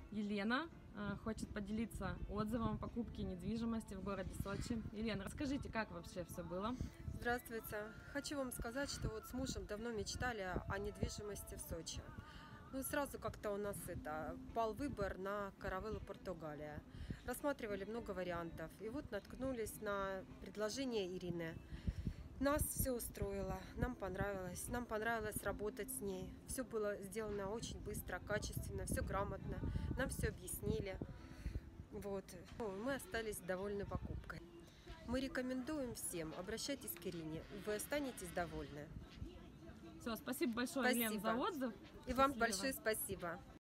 Елена хочет поделиться отзывом о покупке недвижимости в городе Сочи. Елена, расскажите, как вообще все было? Здравствуйте. Хочу вам сказать, что вот с мужем давно мечтали о недвижимости в Сочи. Ну, сразу как-то у нас пал выбор на Каравеллу, Португалия. Рассматривали много вариантов. И вот наткнулись на предложение Ирины. Нас все устроило, нам понравилось работать с ней. Все было сделано очень быстро, качественно, все грамотно. Нам все объяснили. Вот. Мы остались довольны покупкой. Мы рекомендуем всем, обращайтесь к Ирине, вы останетесь довольны. Все, спасибо большое, Елена, за Спасибо. отзыв. И вам Счастливо. большое спасибо.